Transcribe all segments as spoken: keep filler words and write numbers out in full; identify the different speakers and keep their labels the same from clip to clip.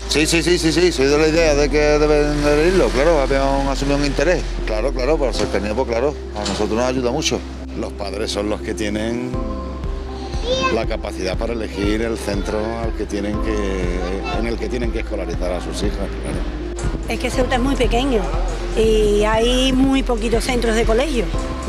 Speaker 1: Sí, sí, sí, sí, sí, soy de la idea de que deben de irlo, claro, habían asumido un interés. Claro, claro, para ser cercanía, pues claro, a nosotros nos ayuda mucho.
Speaker 2: Los padres son los que tienen la capacidad para elegir el centro al que tienen que, en el que tienen que escolarizar a sus hijas, claro.
Speaker 3: Es que Ceuta es muy pequeño y hay muy poquitos centros de colegio.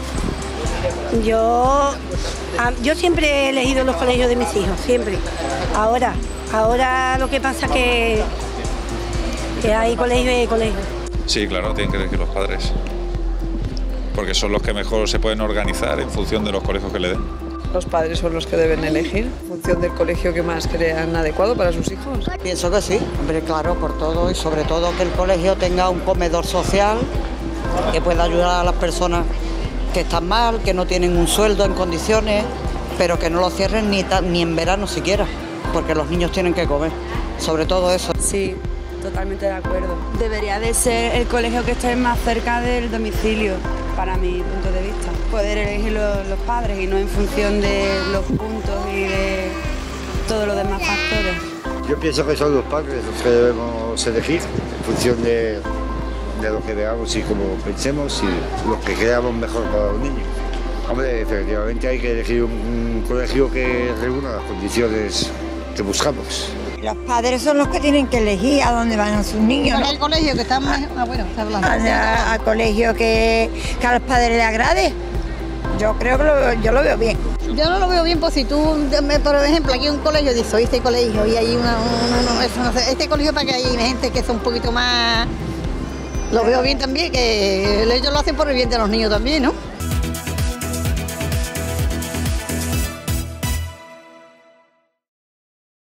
Speaker 3: Yo, yo siempre he elegido los colegios de mis hijos, siempre. Ahora, ahora lo que pasa es que, que hay colegio y hay colegio.
Speaker 4: Sí, claro, tienen que elegir los padres, porque son los que mejor se pueden organizar en función de los colegios que le den.
Speaker 5: Los padres son los que deben elegir en función del colegio que más crean adecuado para sus hijos.
Speaker 6: Pienso que sí, hombre, claro, por todo y sobre todo que el colegio tenga un comedor social que pueda ayudar a las personas que están mal, que no tienen un sueldo en condiciones, pero que no lo cierren ni, ni en verano siquiera, porque los niños tienen que comer, sobre todo eso.
Speaker 7: Sí, totalmente de acuerdo. Debería de ser el colegio que esté más cerca del domicilio, para mi punto de vista. Poder elegir los, los padres y no en función de los puntos y de todos los demás factores.
Speaker 8: Yo pienso que son los padres los que debemos elegir en función de, de lo que veamos y cómo pensemos y los que creamos mejor para los niños. Hombre, efectivamente hay que elegir un, un colegio que reúna las condiciones que buscamos.
Speaker 9: Los padres son los que tienen que elegir a dónde van a sus niños, ¿no?
Speaker 10: El colegio que está más... Ah, bueno, está hablando.
Speaker 9: Al colegio que, que a los padres les agrade. Yo creo que lo, yo lo veo bien.
Speaker 10: Yo no lo veo bien, pues si tú, por ejemplo, aquí hay un colegio, dices, oye, este colegio, y hay una, una, una eso, no sé, este colegio para que hay gente que es un poquito más... Lo veo bien también, que ellos lo hacen por el bien de los niños también, ¿no?